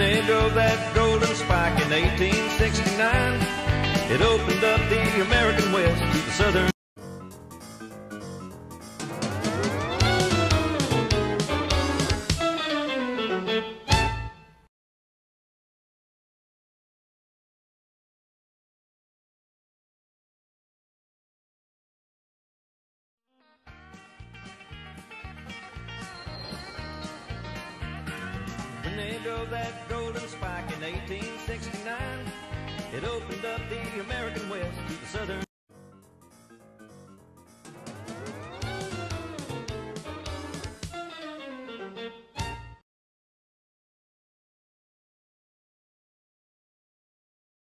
they drove that golden spike in 1869, it opened up the American West to the southern. When they drove that golden spike in 1869, it opened up the American West to the southern.